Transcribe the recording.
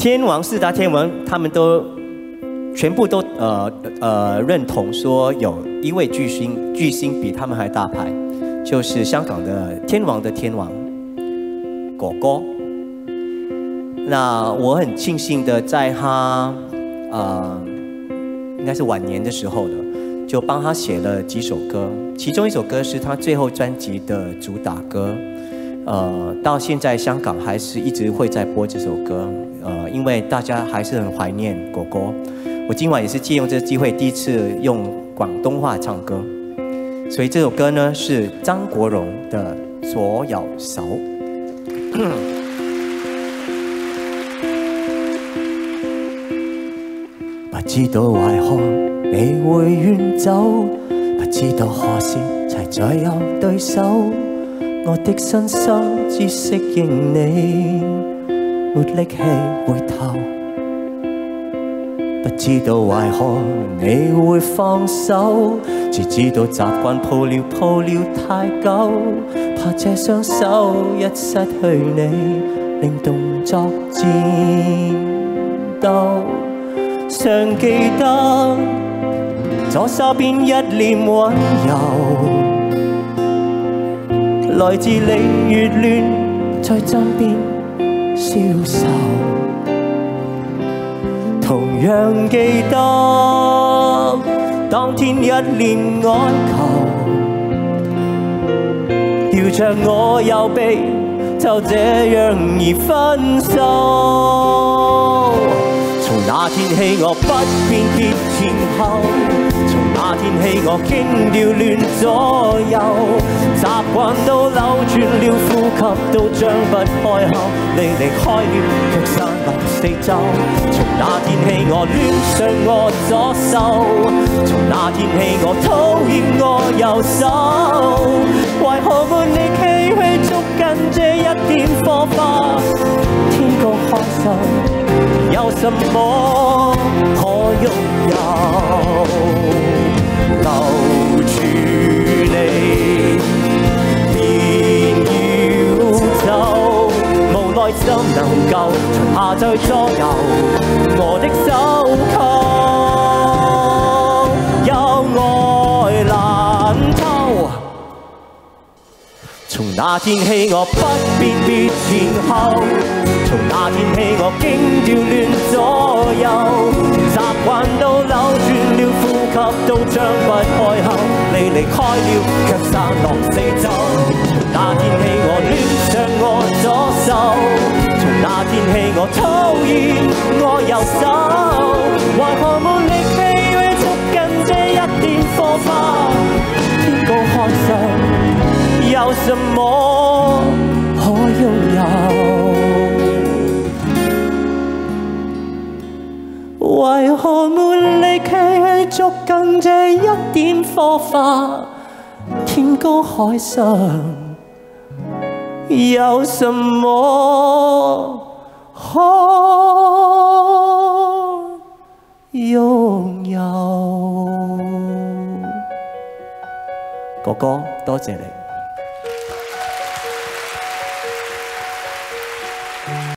天王四大天王，他们都全部都认同说有一位巨星比他们还大牌，就是香港的天王的天王果果。那我很庆幸的在他应该是晚年的时候了，就帮他写了几首歌，其中一首歌是他最后专辑的主打歌。到现在香港还是一直会在播这首歌，因为大家还是很怀念果果。我今晚也是借用这个機會，第一次用廣東話唱歌，所以這首歌呢是張國榮的《左右手》。不知道為何你會遠走，不知道何時才再有對手。我的身心只適應你，沒力氣回頭。不知道為何你會放手，只知道習慣抱了太久，怕這雙手一失去你，令動作顫抖。尚記得左手邊一臉溫柔，來自你越亂，在枕邊消愁。同樣記得當天一臉哀求，要着我右臂，就這樣而分手。從那天起我不辨別前後，從那天起我竟調亂左右，習慣到扭轉了，呼吸都張不開口，你離開了卻散落四周。從那天起我戀上我左手，從那天起我討厭我右手，為何沒力氣去捉緊這一點火花？天高海深，有什麼可擁有？留住你，便要走，無奈怎能夠從下再左右我的手扣，有愛難偷。從那天起我不辨別前後，從那天起我竟調亂左右，習慣到扭轉了，呼吸都張不開口，你離開了卻散落四周。從那天起我戀上我左手，從那天起我討厭我右手，為何沒力氣去捉緊這一點火花？天高海深，有什麼可擁有？為何沒力氣去捉緊這一點火花？天高海深，有什麼可擁有？哥哥，多謝你。